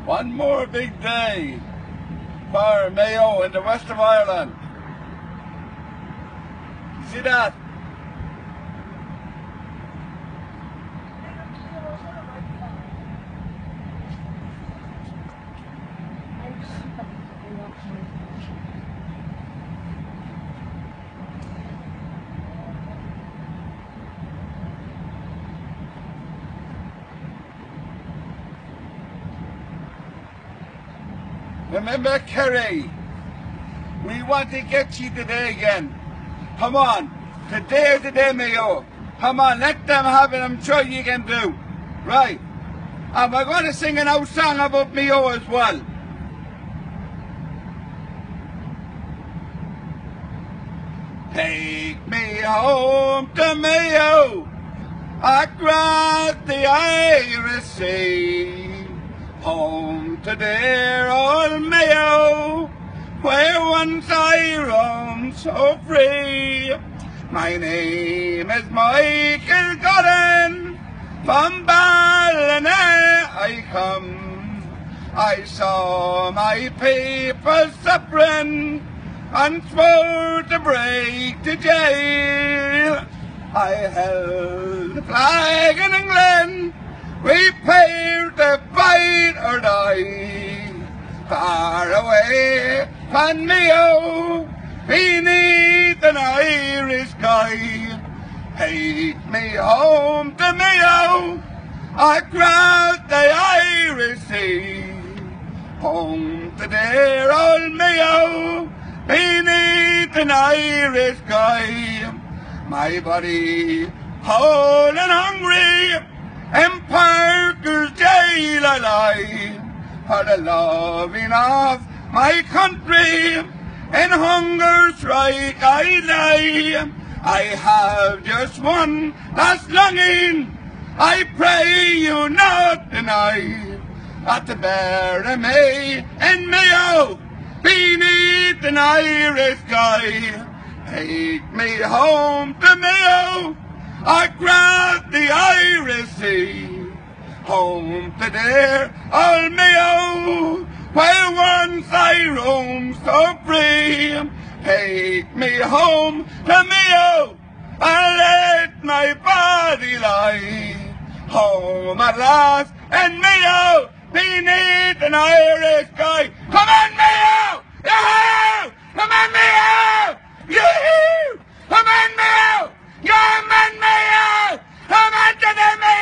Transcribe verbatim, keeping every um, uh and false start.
One more big day for Mayo in the west of Ireland. See that? Remember Kerry, we want to get you today again. Come on, today is the day, Mayo. Come on, let them have it, I'm sure you can do. Right, and we're going to sing an old song about Mayo as well. Take me home to Mayo, across the Irish Sea. Home to dear old Mayo, where once I roamed so free. My name is Michael Godden, from Ballina I come. I saw my people suffering and swore to break the jail. I held the flag in England, we paid to fight or die. Far away from Mayo, beneath an Irish sky. Take me home to Mayo, across the Irish Sea. Home to dear old Mayo, beneath an Irish sky. My body cold and hungry, in Parker's jail I lie, for the loving of my country, in hunger strike I lie. I have just one last longing, I pray you not deny, that to bury me in Mayo, beneath an Irish sky. Take me home to Mayo, across the Irish Sea. Home to dear old Mayo, where once I roamed so free. Take me home to Mayo, and let my body lie. Home at last in Mayo, beneath an Irish sky. Come on Mayo! Yahoo! Come on Mayo! Yahoo! Come on Mayo! Come on Mayo! Come on to the Mayo!